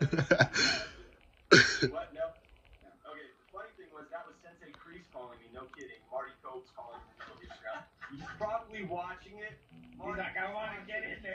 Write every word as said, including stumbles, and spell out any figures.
What? No. Okay, the funny thing was that was Sensei Kreese calling me. No kidding. Marty Cope's calling me. He's probably watching it. Marty, He's like, I want to get in there.